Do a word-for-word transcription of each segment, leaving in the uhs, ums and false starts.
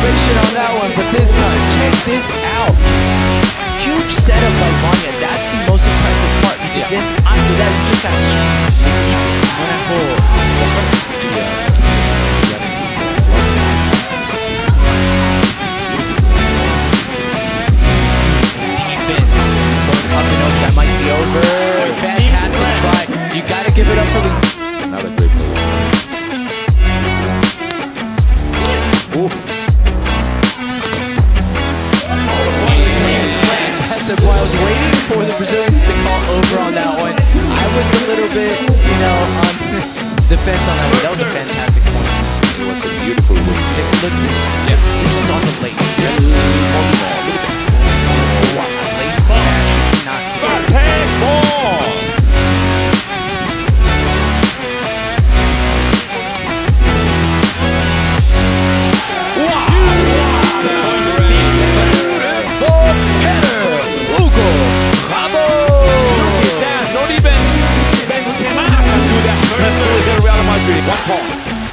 celebration on that one, but this time, check this out. Huge setup by Vanya. That's the most impressive part. Because yeah. then after that, you just got sweet. One at four. Defense. Up and over. That might be over. Fantastic try. You gotta give it up for the. Another great play. Oof. Teqball, I was waiting for the Brazilians to call over on that one. I was a little bit, you know, on the fence on that one. That was a fantastic point. It was a beautiful look. Look, look this. Yep. This one's on the late. Yep. On the ball. Look at that. Oh, wow. Late smash. Not good. Teqball. One point.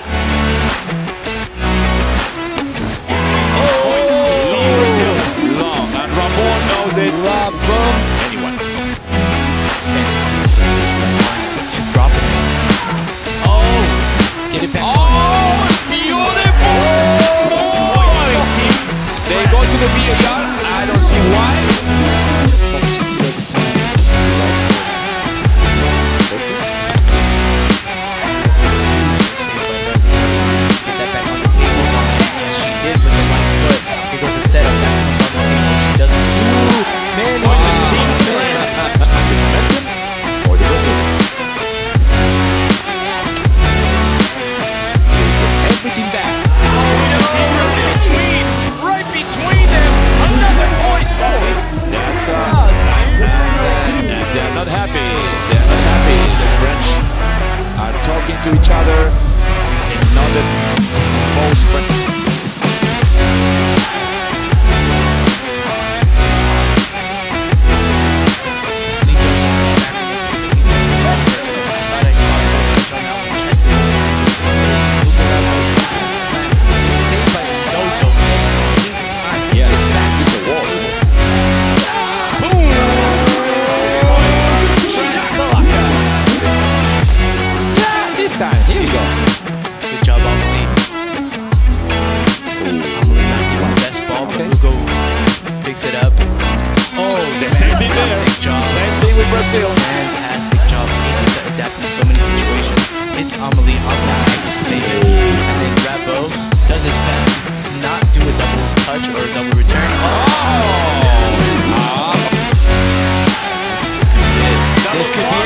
Oh, long, and H.Rabeux knows it. H.Rabeux. Anyone. Drop it. Oh, get it back. Oh, beautiful. Oh, they go to the V A R. I don't see why. To each other in not the most friendly. Yes, that is a wall. Boom! This time, here you go. Good job, Amelie. Amelie might be the best ball, but Hugo picks it up. Oh, the same thing there. Job. Same thing with Brazil. Fantastic job. Able to adapt to so many situations. It's Amelie on the next stage. And then H.Rabeux does his best to not do a double touch or a double return. Oh! Oh. This could be it. This could be